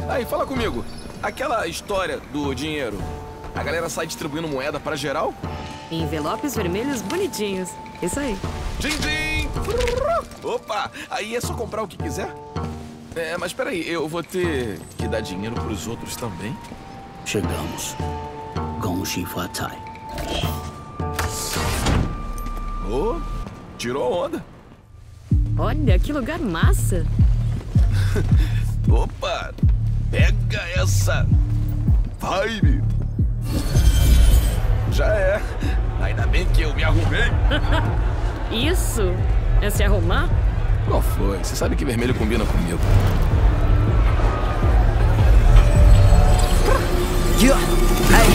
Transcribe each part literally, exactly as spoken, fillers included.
Aí, fala comigo. Aquela história do dinheiro, a galera sai distribuindo moeda pra geral? Em envelopes vermelhos bonitinhos. Isso aí. Din-din! Opa! Aí é só comprar o que quiser? É, mas peraí, eu vou ter que dar dinheiro pros outros também? Chegamos. Gongxi Fatai. Ô, oh, tirou onda. Olha, que lugar massa. Opa! Pega essa vibe. Já é. Ainda bem que eu me arrumei. Isso? É se arrumar? Qual foi? Você sabe que vermelho combina comigo. Yeah, hey,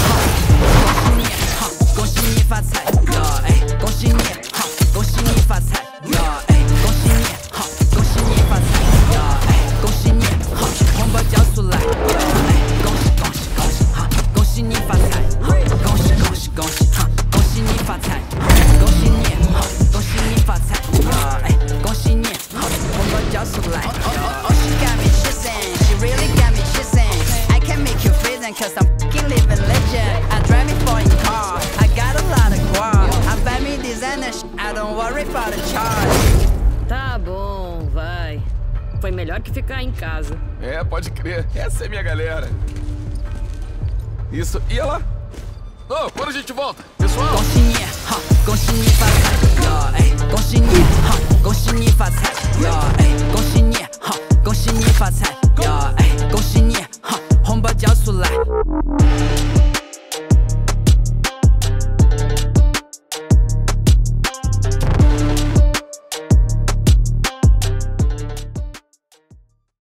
ha, 恭喜你发财，呀，哎，恭喜你，哈，恭喜你发财，呀，哎，恭喜你，哈，恭喜你发财，呀，哎，恭喜你，哈，红包交出来，呀，哎，恭喜恭喜恭喜，哈，恭喜你发财，哈，恭喜恭喜恭喜，哈，恭喜你发财，恭喜你，哈，恭喜你发财，呀，哎，恭喜你，哈，红包交出来。Oh, she got me kissing, she really got me kissing. I can make you freezing, cause I'm fucking living legend. I drive me foreign car, I got a lot of guap. I buy me designer sh I don't worry about the charge. Tá bom, vai. Foi melhor que ficar em casa. É, pode crer. Essa é minha galera. Isso, e lá? Oh, quando a gente volta? Pessoal! 恭喜你，哈，恭喜你发财，呀，哎，恭喜你，哈，恭喜你发财，呀，哎，恭喜你，哈，恭喜你发财。